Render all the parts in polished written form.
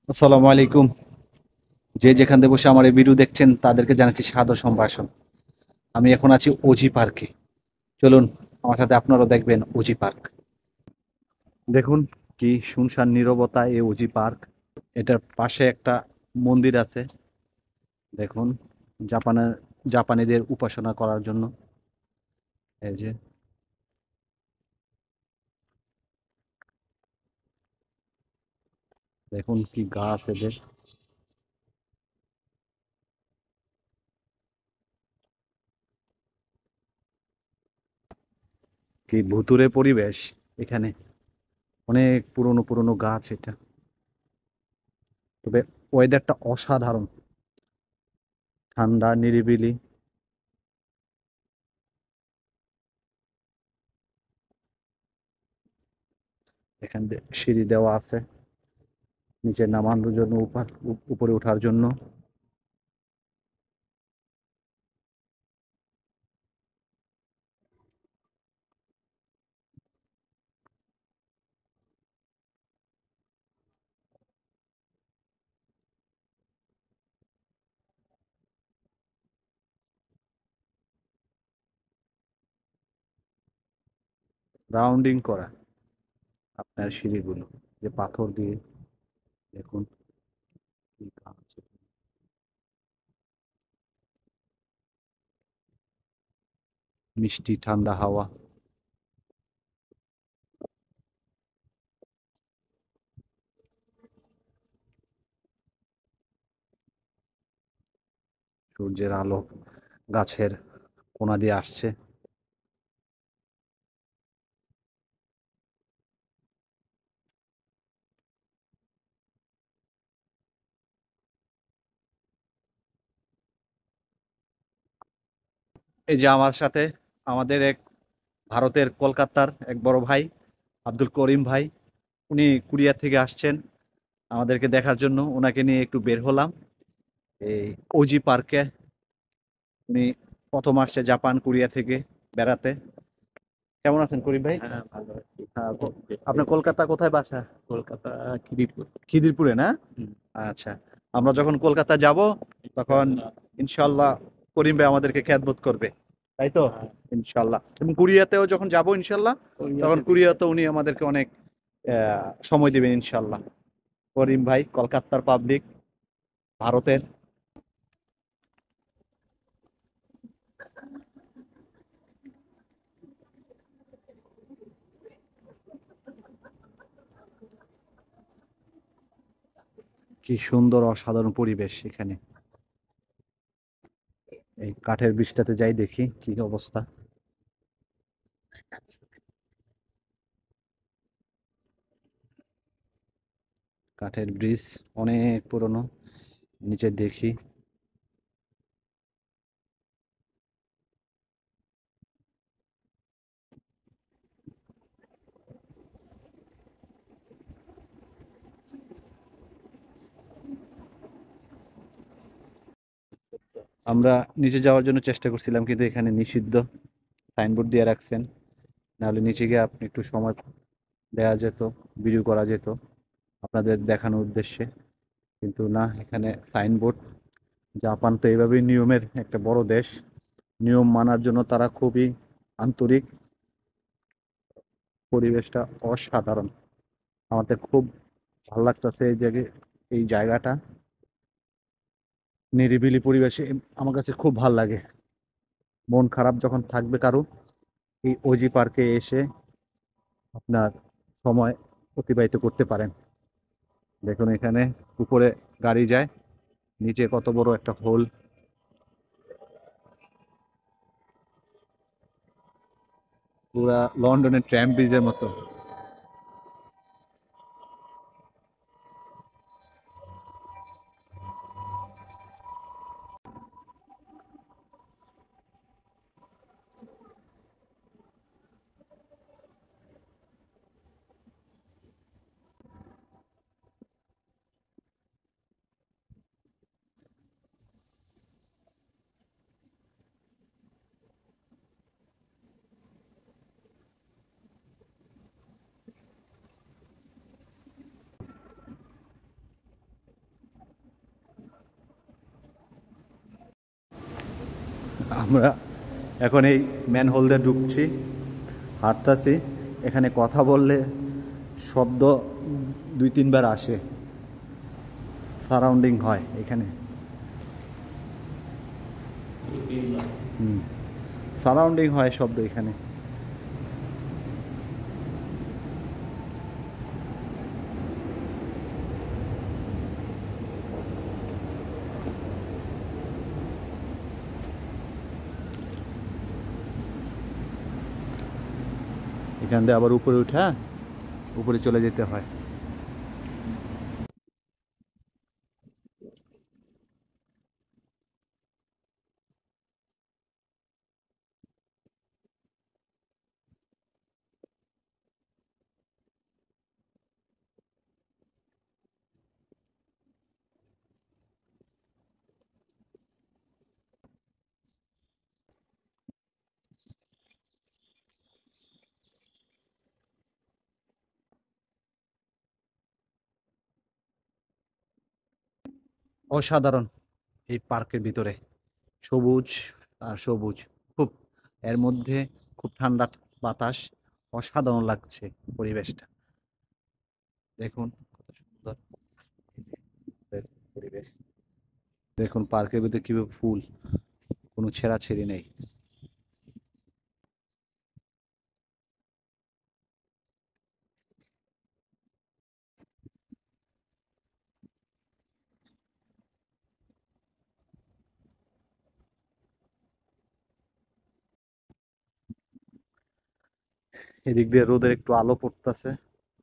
আসসালামু আলাইকুম। যে যেখান থেকে বসে আমার এই ভিডিও দেখছেন তাদেরকে জানাচ্ছি সাদর সম্ভাষণ। আমি এখন আছি ওজি পার্কে। চলুন আমার সাথে আপনারাও দেখবেন ওজি পার্ক। দেখুন কি শুনশান নীরবতা এই ওজি পার্ক। এটার পাশে একটা মন্দির আছে। দেখুন জাপানের জাপানিদের উপাসনা করার জন্য। এই যে দেখুন কি গাছ এদের। কি ভুতুড়ে পরিবেশ এখানে। অনেক পুরনো পুরনো গাছ এটা। তবে ওয়েদারটা অসাধারণ, ঠান্ডা নিরিবিলি। এখান দিয়ে সিঁড়ি দেওয়া আছে নিচে নামানোর জন্য, উপরে ওঠার জন্য। রাউন্ডিং করা আপনার সিঁড়িগুলো যে পাথর দিয়ে। দেখুন কি গাছ, মিষ্টি ঠান্ডা হাওয়া। সূর্যের আলো গাছের কোনা দিয়ে আসছে। এই যে আমার সাথে আমাদের এক ভারতের কলকাতার এক বড় ভাই আব্দুল করিম ভাই, উনি কুরিয়া থেকে আসছেন আমাদেরকে দেখার জন্য। ওনাকে নিয়ে একটু বের হলাম এই ওজি পার্কে। উনি প্রথম আসছে জাপান কোরিয়া থেকে বেড়াতে। কেমন আছেন করিম ভাই? হ্যাঁ, ভালো আছি। হ্যাঁ, দেখতে আপনার কলকাতা কোথায় বাসা? কলকাতা খিদিরপুর। খিদিরপুরে না? হুম। আচ্ছা। আমরা যখন কলকাতা যাব তখন ইনশাআল্লাহ। ইনশাআল্লাহ করিম ভাই আমাদেরকে খেদমত করবে। তাই তো? হ্যাঁ, ইনশাআল্লাহ। এবং কোরিয়াতেও যখন যাব ইনশাআল্লাহ তখন কোরিয়াতে দেখতে কোরিয়াতেও উনি আমাদেরকে অনেক সময় দিবেন ইনশাআল্লাহ। করিম ভাই কলকাতার পাবলিক, ভারতের। কি সুন্দর অসাধারণ পরিবেশ এখানে। এই কাঠের ব্রিজটাতে যাই দেখি কি অবস্থা। কাঠের ব্রিজ অনেক পুরনো। নিচে দেখি। আমরা নিচে যাওয়ার জন্য চেষ্টা করছিলাম কিন্তু এখানে নিষিদ্ধ সাইনবোর্ড দিয়ে রাখছেন। নাহলে নিচে গিয়ে আপনি একটু সময় দেওয়া যেত, ভিডিও করা যেত আপনাদের দেখানোর উদ্দেশ্যে। কিন্তু না, এখানে সাইনবোর্ড। জাপান তো এইভাবেই নিয়মের একটা বড় দেশ। নিয়ম মানার জন্য তারা খুবই আন্তরিক। পরিবেশটা অসাধারণ। আমাদের খুব ভালো লাগতেছে এই জায়গাটা। নিরিবিলি পরিবেশে আমার কাছে খুব ভাল লাগে। মন খারাপ যখন থাকবে কারো, এই ওজি পার্কে এসে আপনার সময় অতিবাহিত করতে পারেন। দেখুন এখানে উপরে গাড়ি যায়, নিচে কত বড় একটা হোল। পুরা লন্ডনের ট্রাম ব্রিজের মতো। আমরা এখন এই ম্যানহোল দিয়ে ঢুকছি, হাঁটতাছি। এখানে কথা বললে শব্দ 2-3 বার আসে, সারাউন্ডিং হয় এখানে। সারাউন্ডিং হয় শব্দ এখানে। এখান দিয়ে আবার উপরে উঠা, উপরে চলে যেতে হয়। অসাধারণ এই পার্কের ভিতরে, সবুজ আর সবুজ, খুব এর মধ্যে খুব ঠান্ডা বাতাস, অসাধারণ লাগছে পরিবেশটা। দেখুন কত সুন্দর এই যে পরিবেশ। দেখুন পার্কের ভিতরে কিভাবে ফুল, কোনো ছেঁড়াছেড়ি নেই। এদিক দিয়ে রোদের একটু আলো পড়তেছে,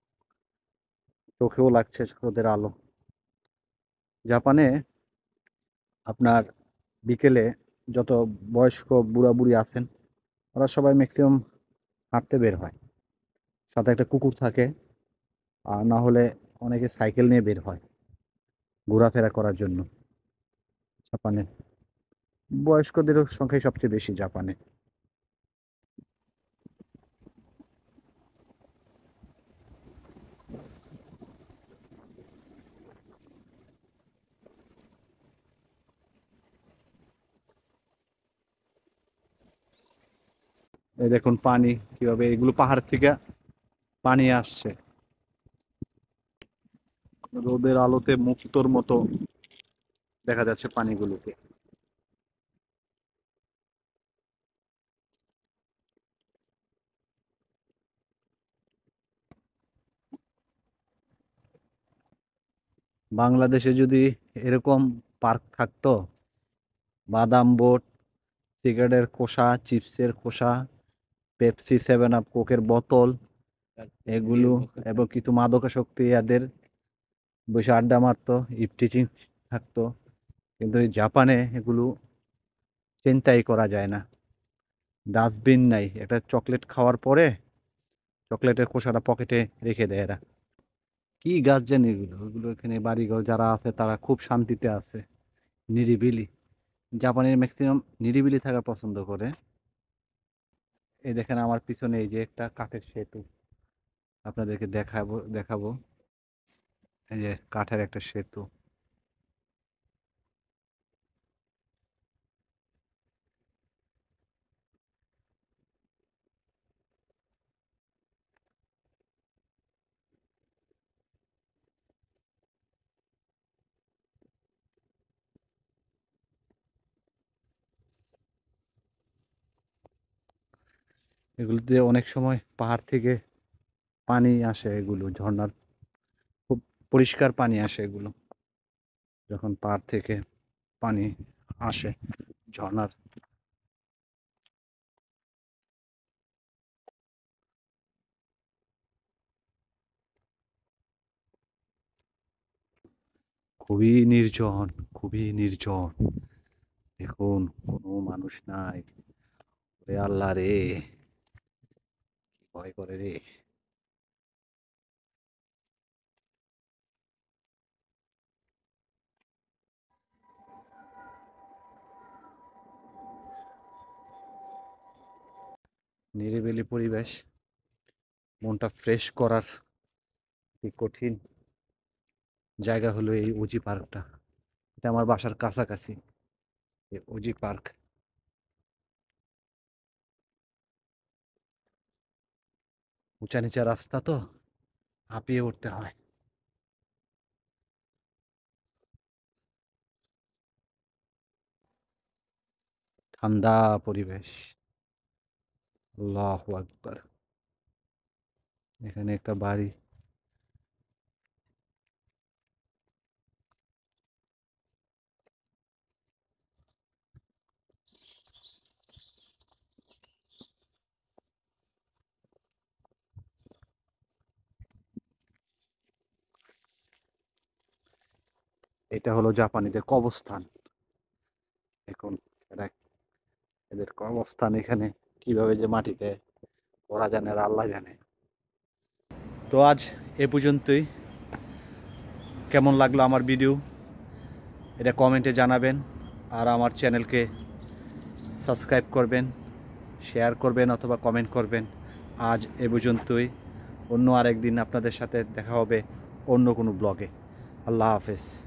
চোখেও লাগছে রোদের আলো। জাপানে আপনার বিকেলে যত বয়স্ক বুড়া বুড়ি আছেন, ওরা সবাই ম্যাক্সিমাম হাঁটতে বের হয়, সাথে একটা কুকুর থাকে, আর না হলে অনেকে সাইকেল নিয়ে বের হয় ঘোরাফেরা করার জন্য। জাপানে বয়স্কদের সংখ্যাই সবচেয়ে বেশি জাপানে। এই দেখুন পানি কিভাবে, এগুলো পাহাড় থেকে পানি আসছে, রোদের আলোতে মুক্তোর মতো দেখা যাচ্ছে পানিগুলোকে। বাংলাদেশে যদি এরকম পার্ক থাকতো, বাদাম বোট, সিগারেটের খোসা, চিপসের খোসা, পেপসি, 7 আপ, কোকের বোতল, এগুলো এবং কিছু মাদকাসক্তি এদের বসে আড্ডা মারতো, ইফটিজিং থাকতো। কিন্তু এই জাপানে এগুলো চিন্তাই করা যায় না। ডাস্টবিন নাই, একটা চকলেট খাওয়ার পরে চকলেটের খোসাটা পকেটে রেখে দেয় এরা। কি গাছ জানি এগুলো, ওগুলো এখানে বাড়িঘর যারা আছে তারা খুব শান্তিতে আছে, নিরিবিলি। জাপানের ম্যাক্সিমাম নিরিবিলি থাকা পছন্দ করে। এই দেখেন আমার পিছনে এই যে একটা কাঠের সেতু, আপনাদেরকে দেখাবো। এই যে কাঠের একটা সেতু। এগুলোতে অনেক সময় পাহাড় থেকে পানি আসে, এগুলো ঝর্ণার খুব পরিষ্কার পানি আসে এগুলো, যখন পাহাড় থেকে পানি আসে ঝর্ণার। খুবই নির্জন, খুবই নির্জন। দেখুন কোনো মানুষ নাই। ওরে আল্লাহ রে, কি ভয় করে রে। নিরিবিলি পরিবেশ, মনটা ফ্রেশ করার কি কঠিন জায়গা হলো এই ওজি পার্কটা। এটা আমার বাসার কাছাকাছি এই ওজি পার্ক। উঁচা নিচা রাস্তা তো হাঁপিয়ে উঠতে হয়। ঠান্ডা পরিবেশ। আল্লাহু আকবার। এখানে একটা বাড়ি। এটা হলো জাপানিদের কবরস্থান। এখন এরা এদের কবরস্থান এখানে কিভাবে যে মাটিতে ওরা জানে আর আল্লাহ জানে। তো আজ এ পর্যন্তই। কেমন লাগলো আমার ভিডিও এটা কমেন্টে জানাবেন। আর আমার চ্যানেলকে সাবস্ক্রাইব করবেন, শেয়ার করবেন অথবা কমেন্ট করবেন। আজ এ পর্যন্তই। অন্য আরেকদিন আপনাদের সাথে দেখা হবে অন্য কোনো ব্লগে। আল্লাহ হাফেজ।